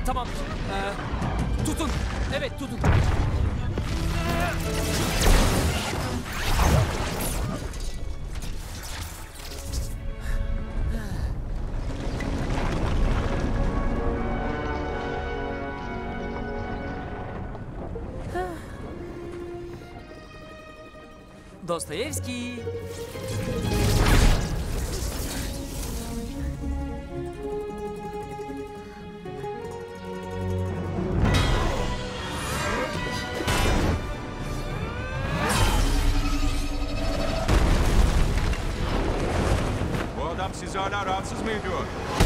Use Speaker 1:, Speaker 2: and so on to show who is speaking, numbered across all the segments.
Speaker 1: Tamam. Tutun. Evet, tutun. Dostoyevski.
Speaker 2: Bu adam sizi hala rahatsız mı ediyor?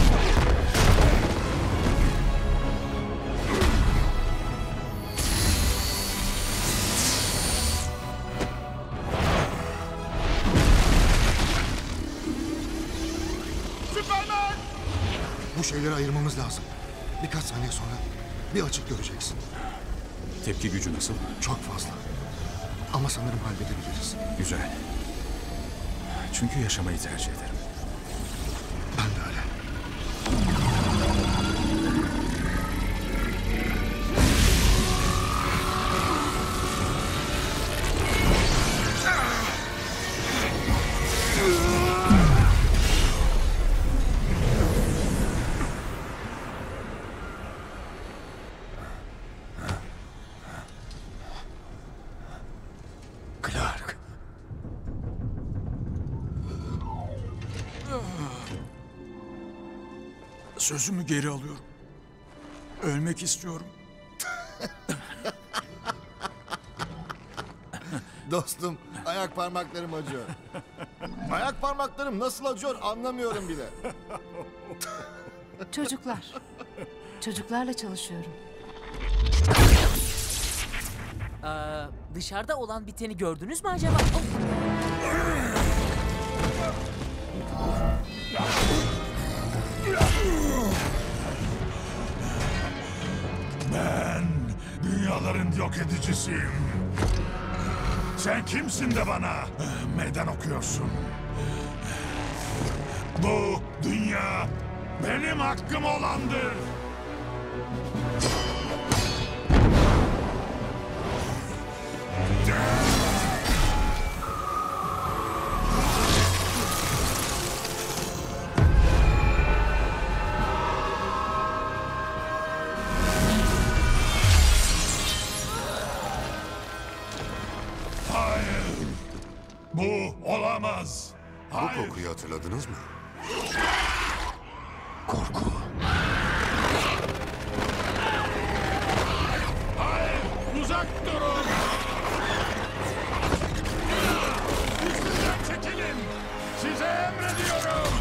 Speaker 3: Bu şeyleri ayırmamız lazım. Birkaç saniye sonra bir açık göreceksin.
Speaker 4: Tepki gücü nasıl?
Speaker 3: Çok fazla. Ama sanırım halledebiliriz.
Speaker 4: Güzel. Çünkü yaşamayı tercih ederim.
Speaker 3: Ben de öyle.
Speaker 4: Clark. Sözümü geri alıyorum. Ölmek istiyorum.
Speaker 3: Dostum, ayak parmaklarım acıyor. Ayak parmaklarım nasıl acıyor anlamıyorum bile.
Speaker 5: Çocuklar. Çocuklarla çalışıyorum.
Speaker 1: Dışarıda olan biteni gördünüz mü acaba? Oh.
Speaker 6: Ben dünyaların yok edicisiyim. Sen kimsin de bana meydan okuyorsun? Bu dünya benim hakkım olandır. Hayır. Bu olamaz. Hayır.
Speaker 3: Bu kokuyu hatırladınız mı? Korku.
Speaker 6: Hayır. Uzak durun. Üstünden çekilin. Size emrediyorum.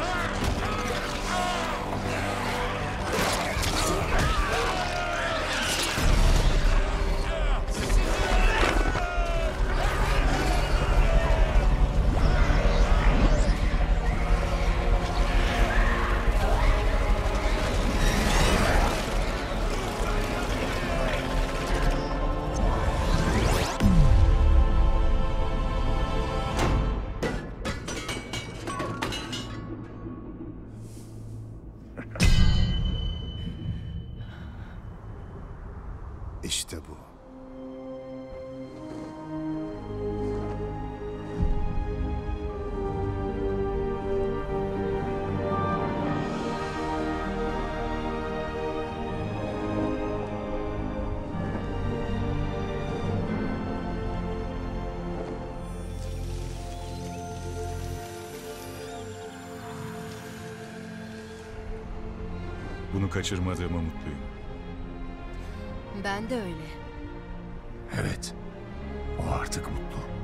Speaker 3: İşte bu.
Speaker 4: Bunu kaçırmadığıma mutluyum.
Speaker 5: Ben de öyle.
Speaker 3: Evet. O artık mutlu.